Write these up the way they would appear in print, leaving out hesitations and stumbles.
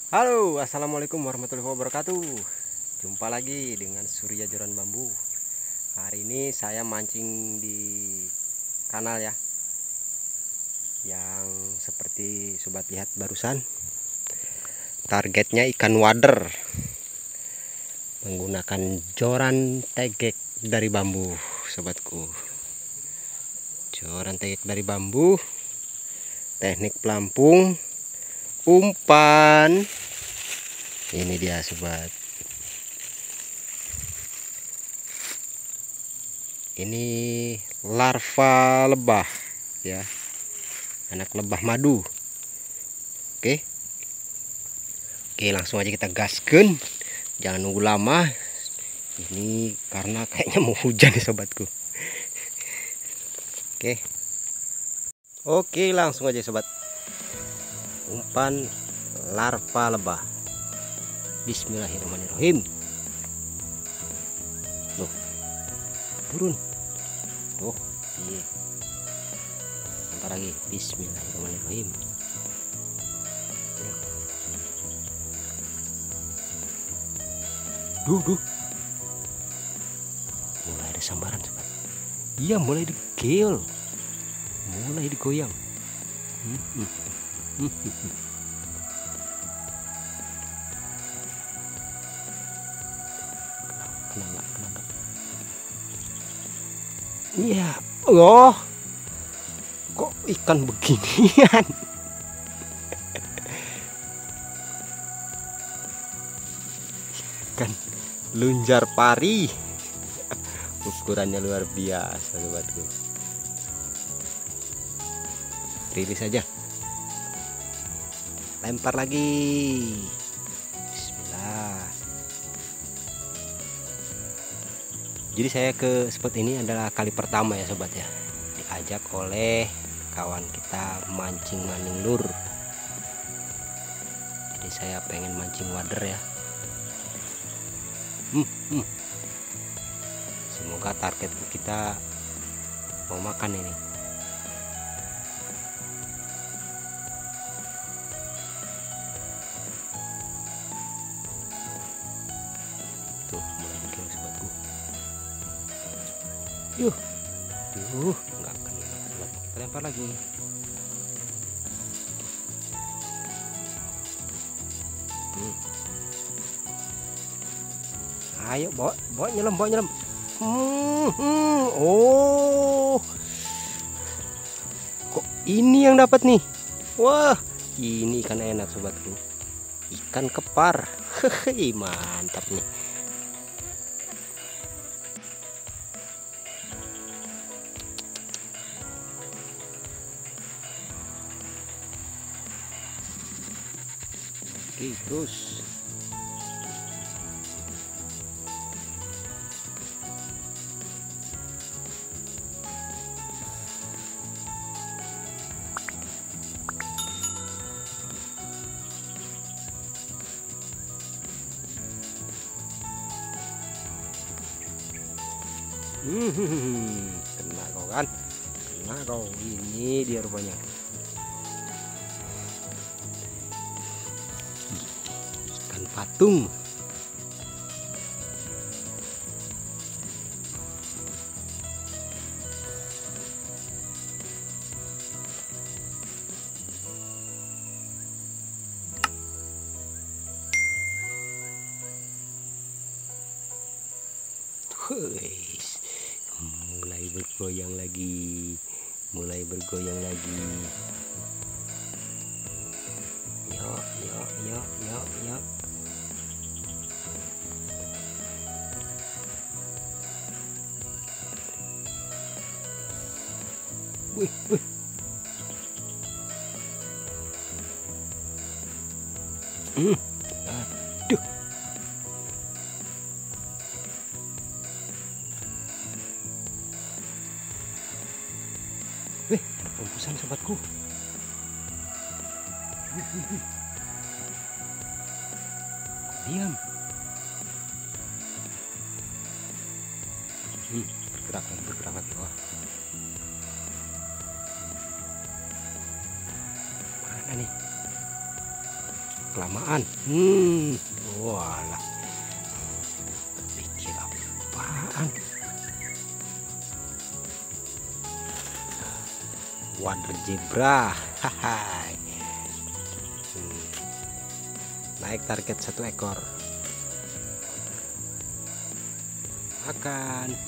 Halo, assalamualaikum warahmatullahi wabarakatuh. Jumpa lagi dengan Surya Joran Bambu. Hari ini saya mancing di kanal ya, yang seperti sobat lihat barusan. Targetnya ikan wader, menggunakan joran tegek dari bambu, sobatku. Joran tegek dari bambu, teknik pelampung, umpan. Ini dia sobat. Ini larva lebah ya, anak lebah madu. Oke, langsung aja kita gaskan, jangan nunggu lama. Ini karena kayaknya mau hujan nih sobatku. Oke, langsung aja sobat. Umpan larva lebah. Bismillahirrahmanirrahim. Loh, turun. Oh, iya. Bentar lagi. Bismillahirrahmanirrahim. Duh. Mulai ada sambaran sobat. Iya, mulai digeol. Mulai digoyang. Kena. Iya. Oh, kok ikan beginian? Ikan lunjar pari. Ukurannya luar biasa sobatku. Rilis aja. Lempar lagi. Bismillah. Jadi saya ke spot ini adalah kali pertama ya sobat ya. Diajak oleh kawan kita mancing maning lur. Jadi saya pengen mancing wader ya. Semoga target kita mau makan ini. Tuh, mulai bikin sobatku. Nggak kena sobat. Kita lempar lagi. Ayo, bawa nyelam. Oh, kok ini yang dapat nih? Wah, ini ikan enak sobatku. Ikan kepar. Hehehe, mantap nih. Oke, terus. Kena kau kan? Kena kau. Ini dia rupanya. Ikan patung. Huis. Mulai bergoyang lagi. Yuk. Wih. Aduh. Wih, ada pembusan sobatku. Diam. Bergerak lagi. Wah. Mana nih? kelamaan. Walah, pikir apaan? Wader zebra. Hai. Naik target 1 ekor. Makan.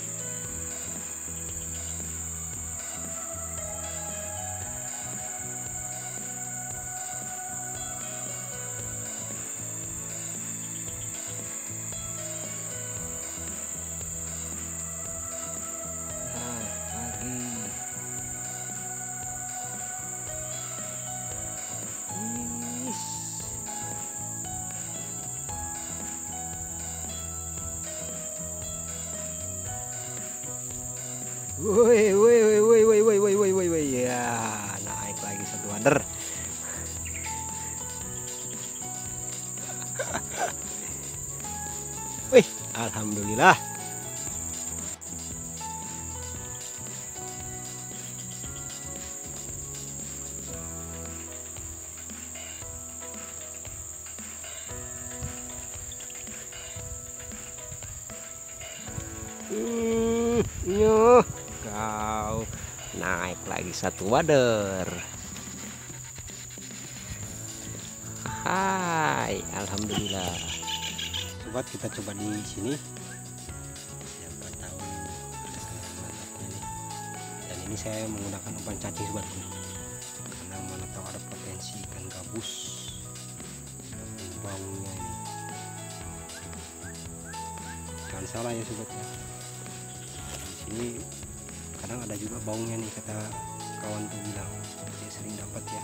Woi, woi, woi, woi, woi, woi, woi, woi, woi, ya, naik lagi 1 wader. Wih, alhamdulillah. Nyuh, kau naik lagi 1 wader. Hai, alhamdulillah. Sobat, kita coba di sini. Siapa tahu mantapnya nih. Dan ini saya menggunakan umpan cacing, sobatku, karena mana tahu ada potensi ikan gabus. Baunya ini jangan salah ya, sobat ya. Di sini kadang ada juga baunya nih, kata kawan tuh bilang dia sering dapat ya.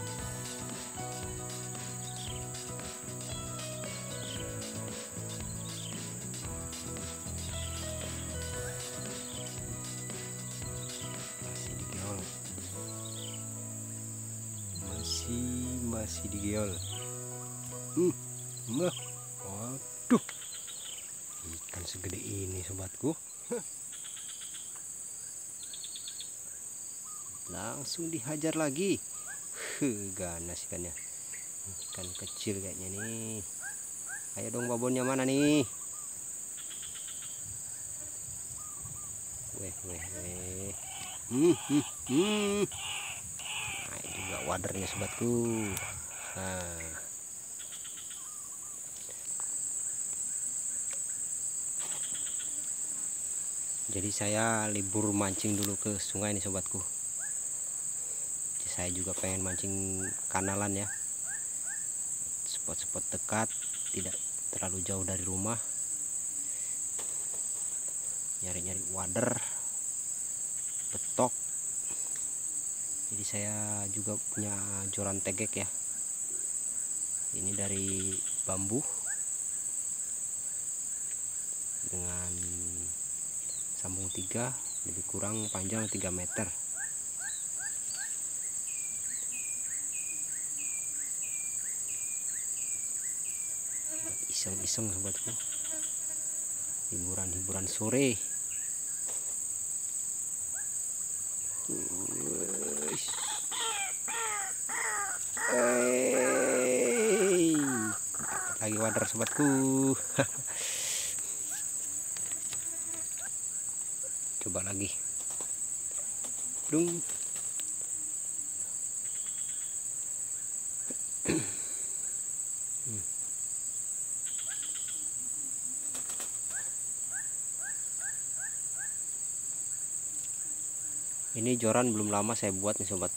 Masih digeol. Waduh, ikan segede ini, sobatku. Langsung dihajar lagi. Ganas ikannya. Ikan kecil kayaknya nih. Ayo dong, babonnya mana nih? Weh, weh, weh. Nah, ini juga wadernya, sobatku. Nah, jadi saya libur mancing dulu ke sungai nih, sobatku. Saya juga pengen mancing kanalan ya, spot-spot dekat, tidak terlalu jauh dari rumah. Nyari-nyari wader, betok. Jadi saya juga punya joran tegek ya. Ini dari bambu dengan sambung 3, lebih kurang panjang 3 meter. Iseng-iseng, sobatku, hiburan sore. Lagi wader, sobatku. Coba lagi. Dung. Ini joran belum lama saya buat nih, sobat.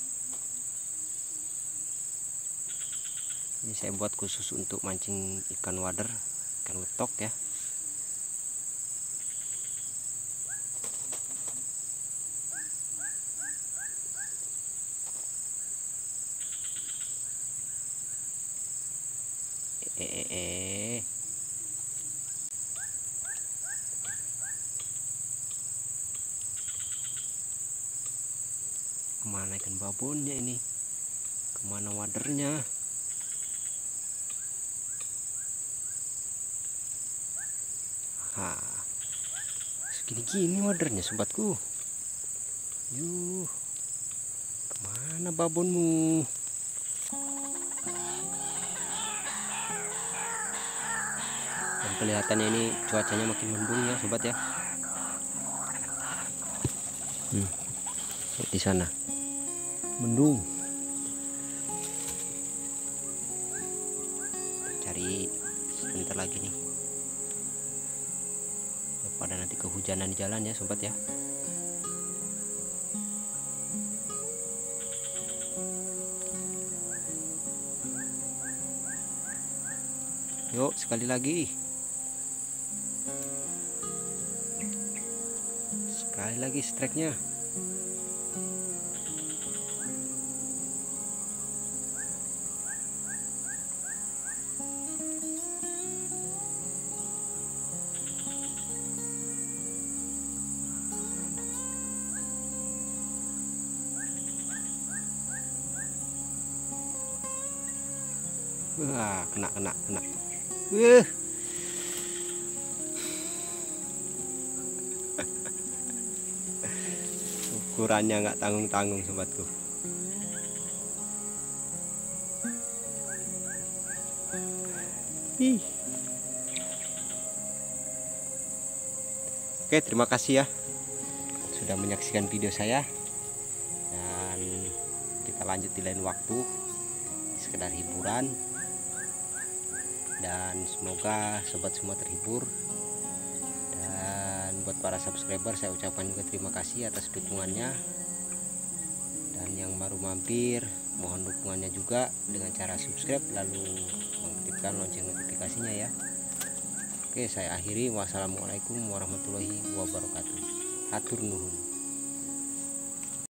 Ini saya buat khusus untuk mancing ikan wader, ikan wetok ya. Kemana ikan babonnya ini? Kemana wadernya? Segini-gini wadernya, sobatku. Yuh, kemana babonmu? kelihatannya ini cuacanya makin mendung ya sobat ya. Di sana mendung. Cari sebentar lagi nih, pada nanti kehujanan di jalan ya sobat ya. Yuk sekali lagi. Sekali lagi strike-nya. Wah, kena. Ukurannya nggak tanggung-tanggung sobatku. Ih. Oke, terima kasih ya sudah menyaksikan video saya, dan kita lanjut di lain waktu, sekedar hiburan, dan semoga sobat semua terhibur. Dan buat para subscriber saya ucapkan juga terima kasih atas dukungannya, dan yang baru mampir mohon dukungannya juga dengan cara subscribe lalu mengaktifkan lonceng notifikasinya ya. Oke, saya akhiri. Wassalamualaikum warahmatullahi wabarakatuh. Hatur nuhun.